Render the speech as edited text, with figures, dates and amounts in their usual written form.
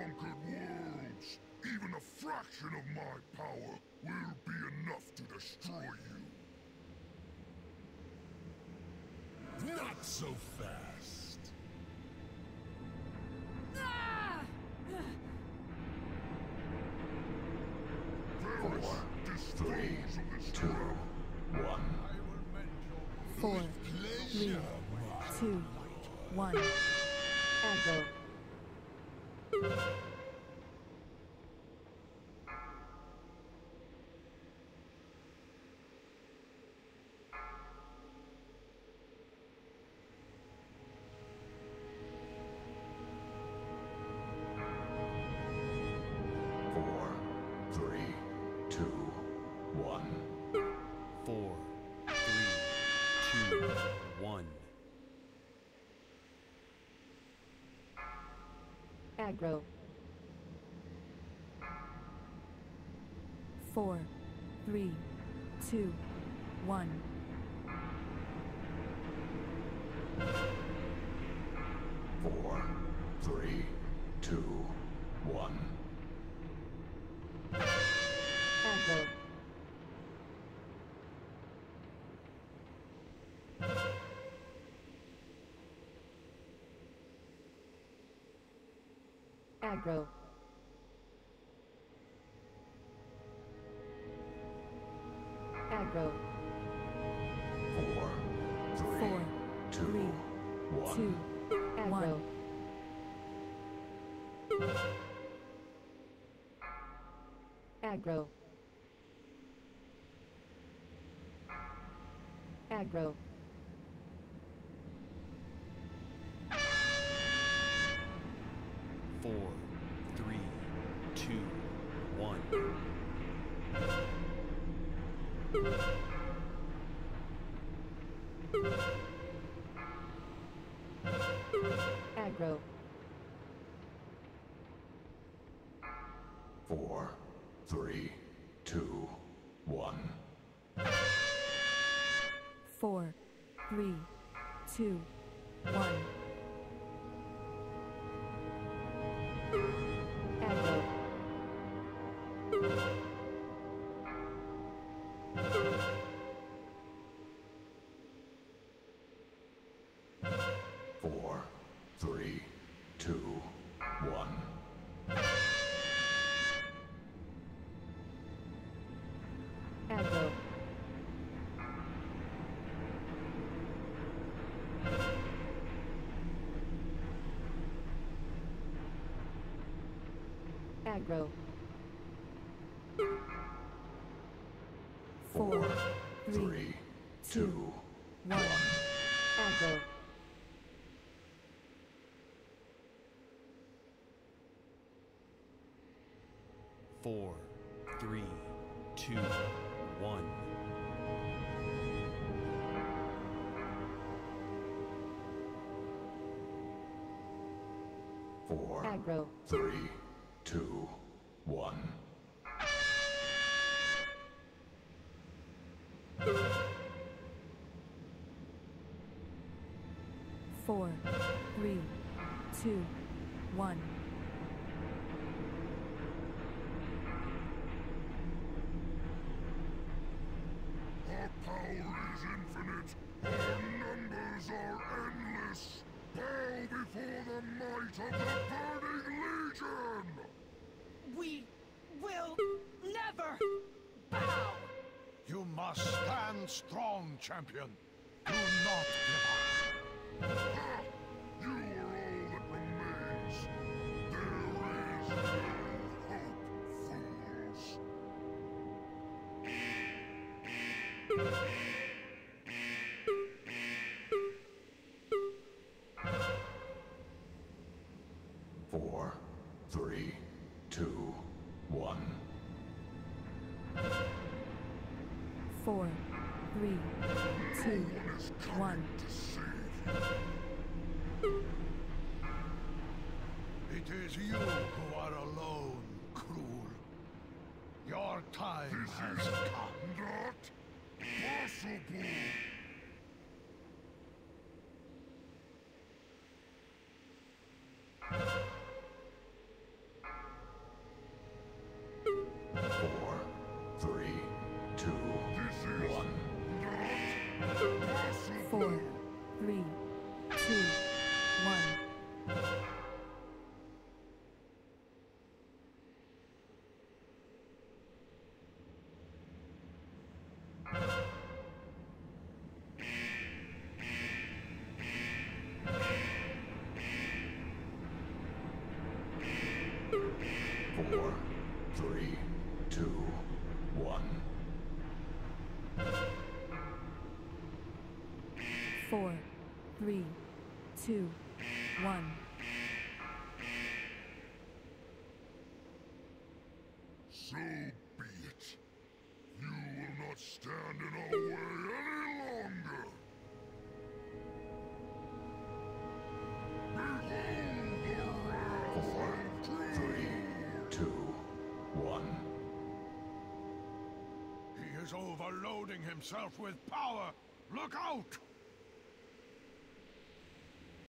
conquered worlds. Even a fraction of my power will be enough to destroy you. Not so fast. Four, three, two, one. Four, three, two, one. Aggro. Four, three, two, one. 4, 3, 2, 1. Aggro. 4, 3, 2, 1. Four, three, two, one. Aggro. Aggro. Aggro. Four, three, 4, two, 3, one. 2, aggro. Aggro. Aggro. Four, three, two, one. Aggro. Four, three, two, one. 4, 3, 2, 1. Aggro. Four, three, two, one. Aggro. Aggro. 4, 3, Three, 2, two, 1. Aggro. Four, three, two, one. four, Aggro. three, two, one. 4, 3, 2, 1. Our power is infinite. Our numbers are endless. Bow before the might of the Burning Legion! We will never bow! You must stand strong, champion. Do not give up. Ha! You are all that remains. There is no hope, fools. Four, three, two, one. 4, 3, 2, No one is 1. coming to save you. It is you who are alone, Kruul. Your time This has is come. not possible. 4, 3, 2, 1. 4, 3, 2, 1. Four, three, two, one. 4, 3, 2, 1. So be it. You will not stand in our way any longer. Behold the wrath 4, of 3, Kruul. 2, 1. He is overloading himself with power. Look out!